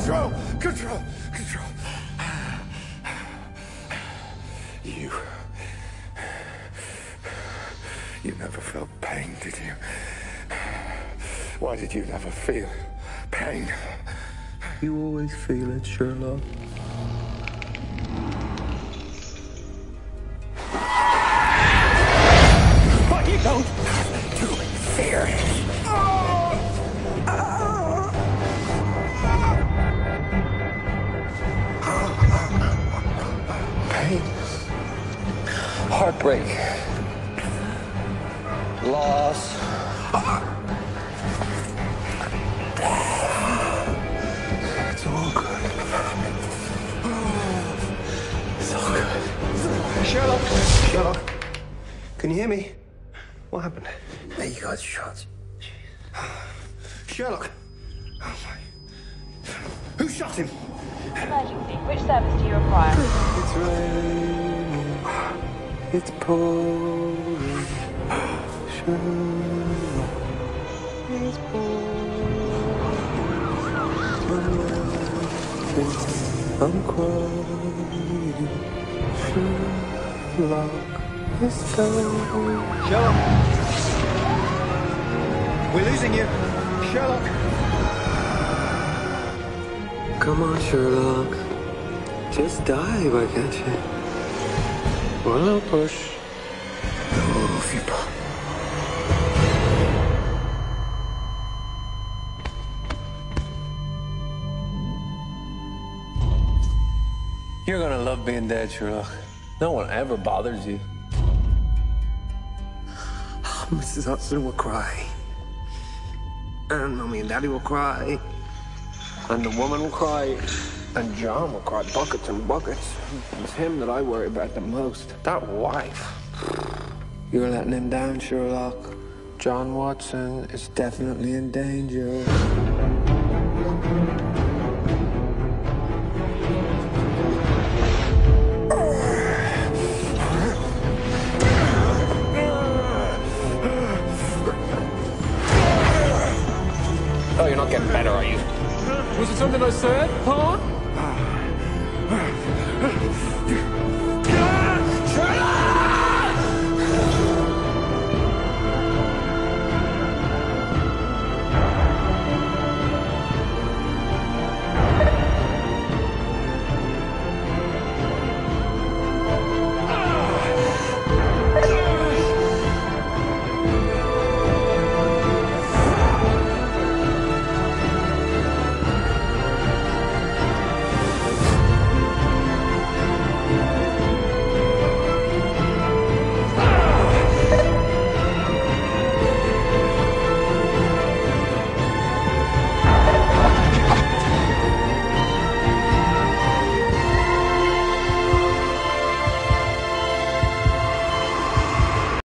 Control! Control! Control! You never felt pain, did you? Why did you never feel pain? You always feel it, Sherlock. But you don't have to fear it. Pain. Heartbreak. Loss. It's all good. It's all good. Sherlock, can you hear me? What happened? There you got shot. Sherlock! Oh my... Who shot him? Emergency. Which service do you require? It's raining. It's pouring. Sherlock. It's pouring. I'm crying. Sherlock is gone. Sherlock! We're losing you. Sherlock! Come on, Sherlock. Just die, why can't you? One little push. Oh, people. You're gonna love being dead, Sherlock. No one ever bothers you. Mrs. Hudson will cry. And Mommy and Daddy will cry. And the woman will cry. And John will cry buckets and buckets. It's him that I worry about the most. That wife. You're letting him down, Sherlock. John Watson is definitely in danger. Oh, you're not getting better, are you? Was it something I said, huh?